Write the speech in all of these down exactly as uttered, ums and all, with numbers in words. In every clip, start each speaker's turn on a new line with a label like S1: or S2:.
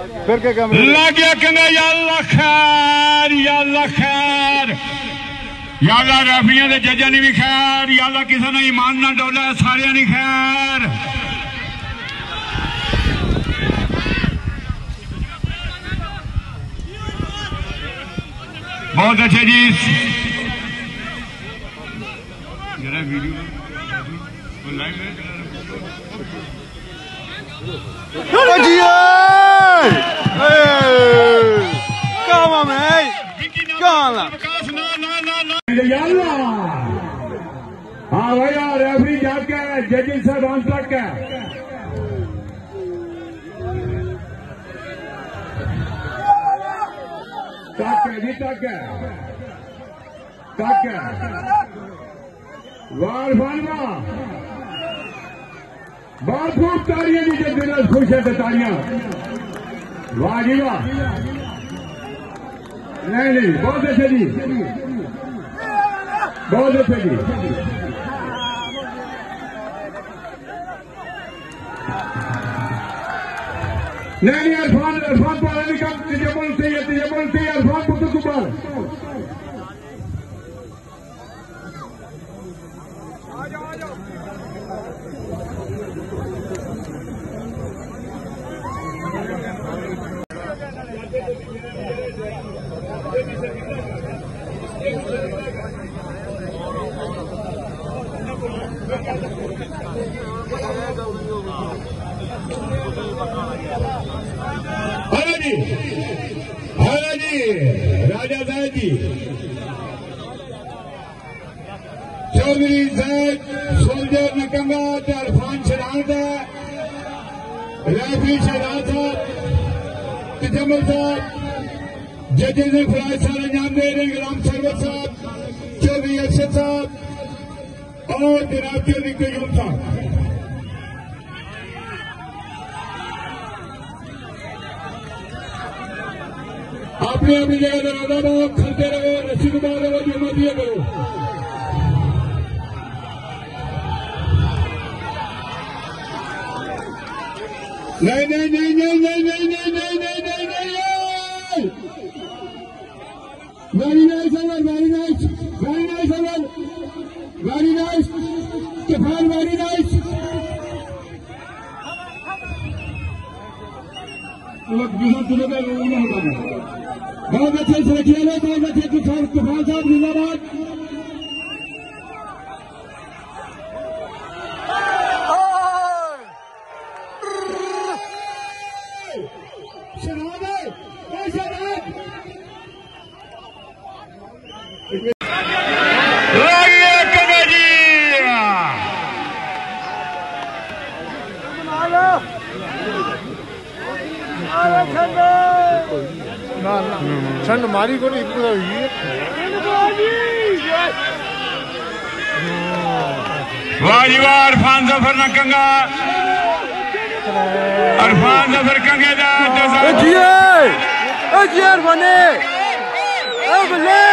S1: फिर क्या कम
S2: लग गया कहना या अल्लाह खैर या अल्लाह खैर या अल्लाह रेफरियां दे जजां नी भी खैर या अल्लाह किसी ने ईमान ना डोला सारियां नी खैर। बहुत अच्छे जी जरा वीडियो लाइव है हाँ भैया रेफरी जाके जजिंग साहब ऑन तक है तक है जी तक है तक है वार फानवा बहुत खूब तालियां जी जब दिल खुश है तो तालियां वाह जी वाह नहीं नहीं बहुत अच्छे जी बहुत अच्छे जी नहीं नहीं इरफान इरफान को आने का तजम्मुल चाहिए तजम्मुल चाहिए इरफान पुत्र कुमार हेलो जी हेलो जी राजा जाहिद जी चौधरी जाहिद सोल्जर नकंगा इरफान शरारत है रेफरी शरारत साहब तजम्मुल साहब जजेस ने फराज सारे अंजाम दे रहे गुलाम सरवर साहब चौधरी अरशद साहब और जनाब चौधरी कयूम साहब अपनी अपनी जगह दरवाजा रहो खलते रहो रस्सी को बांध रहो जो मत दिया करो नहीं नहीं नहीं नहीं नहीं नहीं नहीं नहीं नहीं नहीं नहीं very nice our very nice very nice our very nice तूफान वेरी नाइस बहुत अच्छे से रखिए लोग बहुत अच्छे तूफान तूफान साहब जिंदाबाद
S1: ठंड मारी को नहीं हुई
S2: वाह जी वाह इरफान जफर ना कंगा इरफान जफर कंगे दा
S1: जिए ए जिए बने ए बले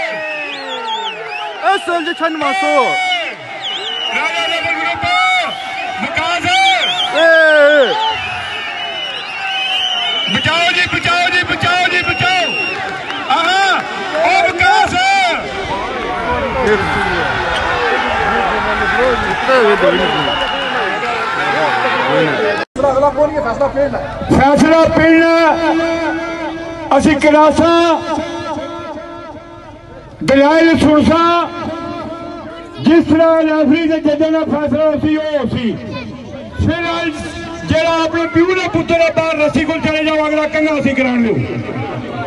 S1: ए सोल्ज ठंड मासो
S2: राजा लेवल ग्रुप विकास
S1: ए
S2: बचाओ जी बचाओ जी बचाओ जी बचाओ हाँ ओ विकास फैसला पिंड असी कलासा दलाइल सुनसा जिस तरह रेफरी के जजें का फैसला उसी वो उसी फिर जरा अपने प्यू ने पुत्र बाहर रस्सी को चले जाओ अगला कंगा असी करा दो